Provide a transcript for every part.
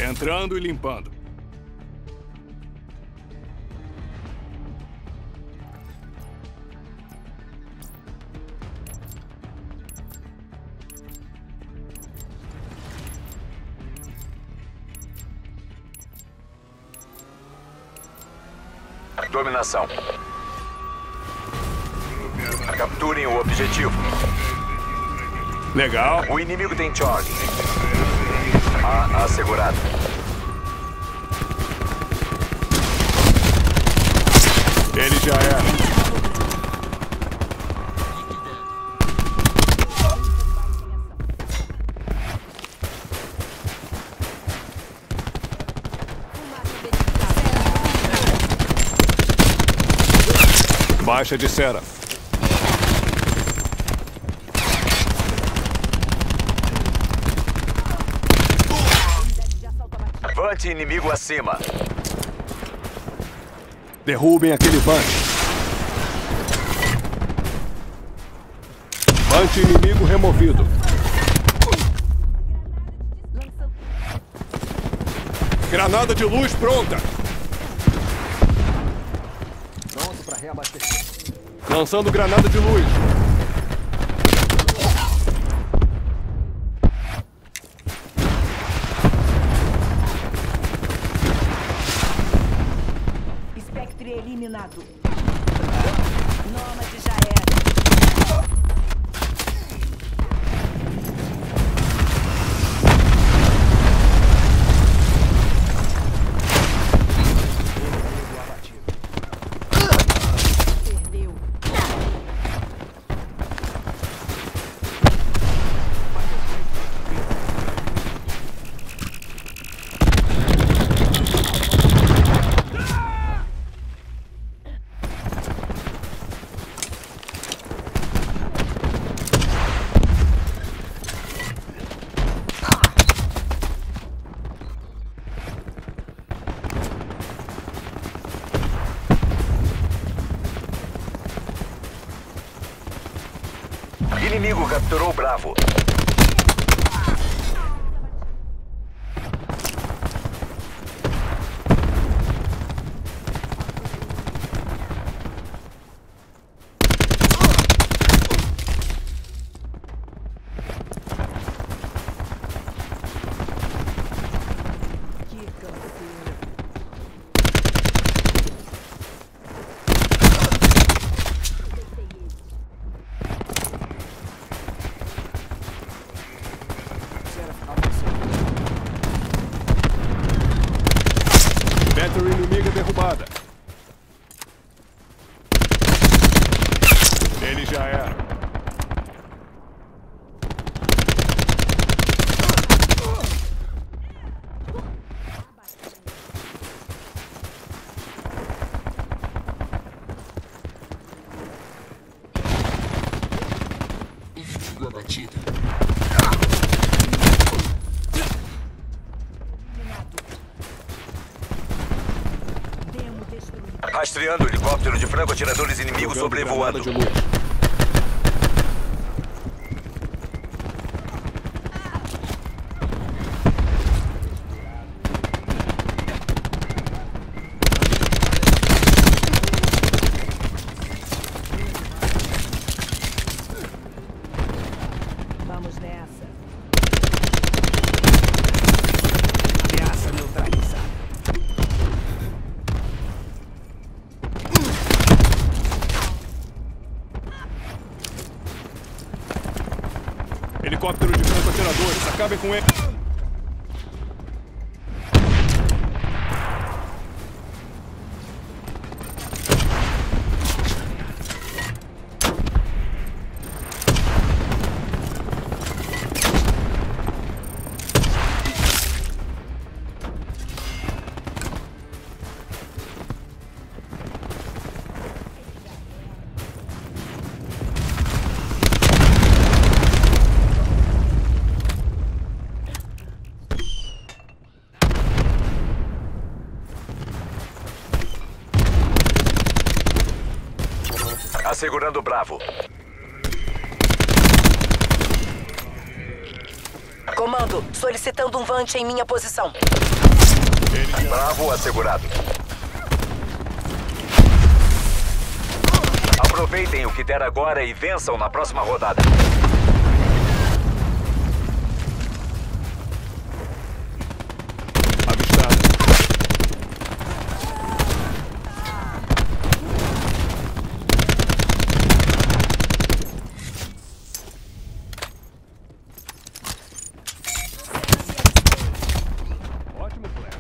Entrando e limpando. Dominação. Capturem o objetivo. Legal. O inimigo tem Charlie. Assegurado. Ele já era. Baixa de cera. Vante inimigo acima. Derrubem aquele Vante. Vante inimigo removido. Granada de luz pronta. Pronto para reabastecer. Lançando granada de luz. Spectre eliminado. Nômade já era. Perdeu. Inimigo capturou o Bravo. Que canseira. Battery inimiga derrubada. Ele já era. Inimigo abatido. Demo destruído. Rastreando o helicóptero de franco-atiradores inimigos sobrevoando. Granada de luz. Vamos nessa. Ameaça neutralizada. Helicóptero de franco-atiradores. Acabem com ele. Assegurando o Bravo. Comando, solicitando um Vant em minha posição. Bravo assegurado. Aproveitem o que der agora e vençam na próxima rodada. Avistado. Ótimo flash.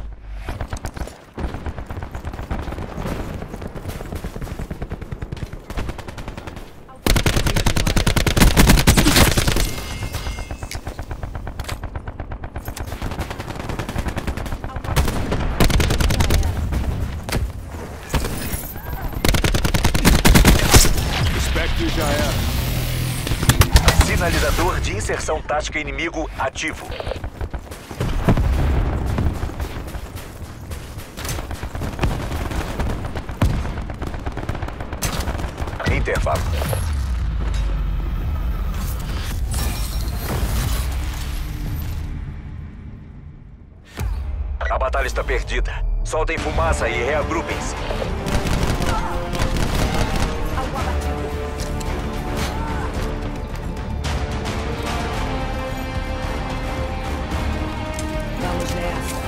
Spectre já era. Sinalizador de inserção tática inimigo ativo. Intervalo. A batalha está perdida. Soltem fumaça e reagrupem-se. Algo abatido. Vamos nessa.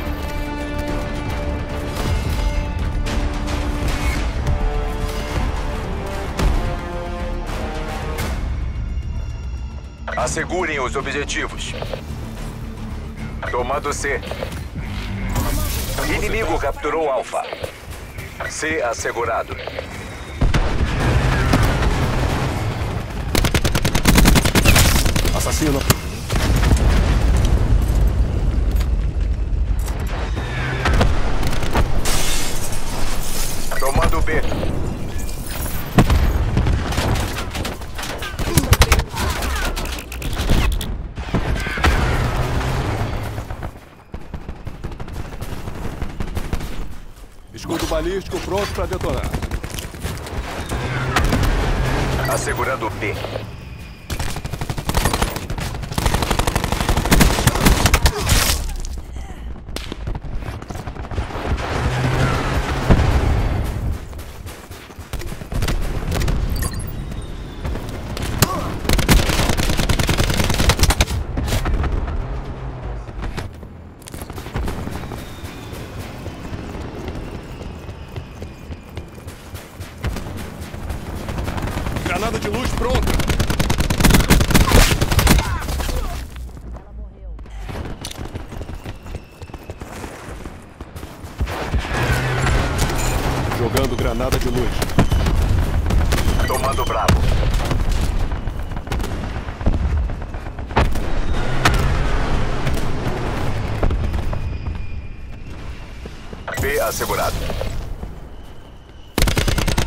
Assegurem os objetivos. Tomando C. Inimigo capturou Alfa. C assegurado. Assassino. Tomando B. Escudo balístico pronto para detonar. Assegurando B. Granada de luz pronta. Ela morreu. Jogando granada de luz. Tomando Bravo. B assegurado.